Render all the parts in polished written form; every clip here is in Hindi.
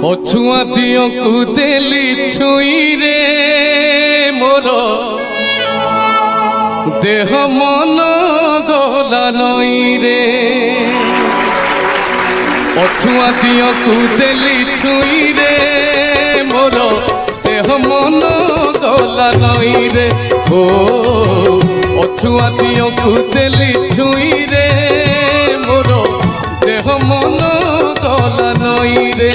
पछुआ दियो कुदेली छुई रे मोर देह मन गला नई रे पछुआ दियो कुदेली छुई रे मोर देह मन गला नई रे ओ पछुआ दियो कुदेली छुई रे मोर देह मन गला नई रे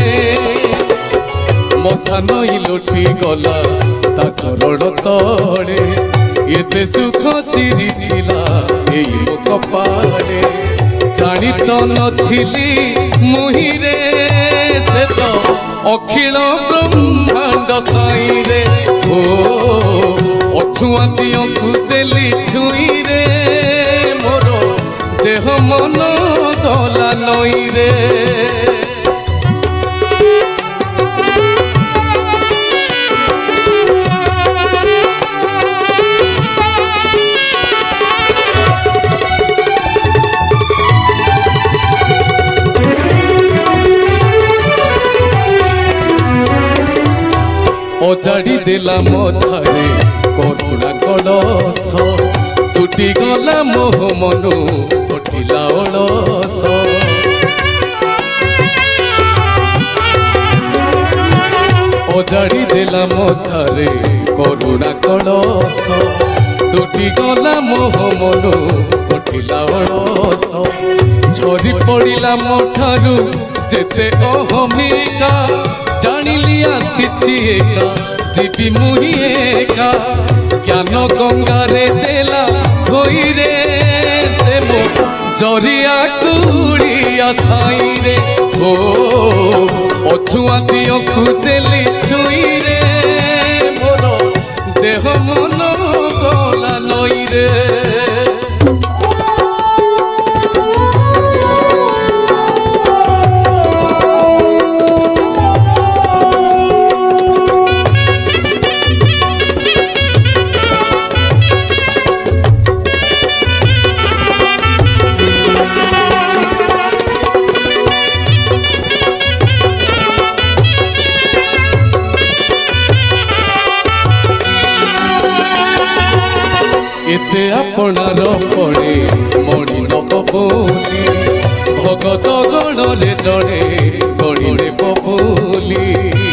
मथा नई लुटी गला ता करोड़ तड़े एते सुख चिरी थिला एई मो कपाळे जानी तो नथिली मुही रे से तो अखिल ब्रह्मांड साई रे ओ अछुआ दियो कुदेली छुई रे मोर देह मन गला नई रे ओजाड़ी देला मथारे करुणा कलस तुटी गला मोह मनु कटिला अलस ओजाड़ी देला मथारे करुणा कलस तुटी गला मोह मनु कटिला अलस झरी पड़िला मोठारू जेते अहमिका जानिली आसीछि एका जीवी मुही एका ज्ञान गंगारे देला धोई रे से मो जरिया कुड़िया साई रे ओ अछुआ दियो कुदेली छुई रे मोर देह मन गला नई रे एते आपणार पड़े मणि नब बोली भगत गणरे जड़े गणिरे बबोली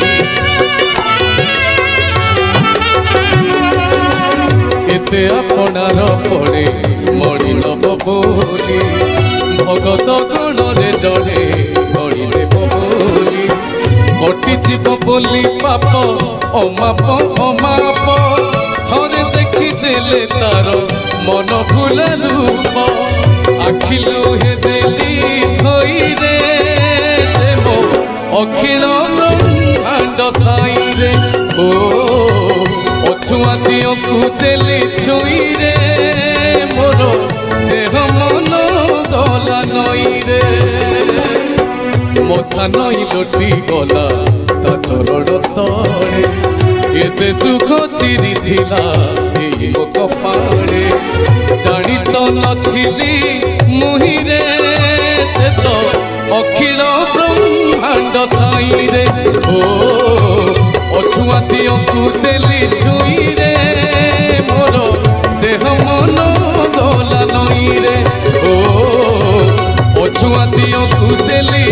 एते आपणार पड़े मणि नब बोली भगत गणरे जड़े गणिरे बबोली कटि जीव बोली पाप अमाप अमाप हरे देखी देले तार मन भूला रूप आखि लुहे देली धोई रे से मो अखिल ब्रह्मांड साई रे ओ अछुआ दियो कुदेली छुई रे मोर देह मन गला नई रे मथा नई लुटी गला ता करोड़ तड़े एते सुख चिरी थिला एई मो कपाळे जानी तो नथिली मुही रे से तो अखिल ब्रह्मांड साई रे ओ अछुआ दियो कुदेली छुई रे मोर देह मन गला नई रे ओ अछुआ दियो कुदेली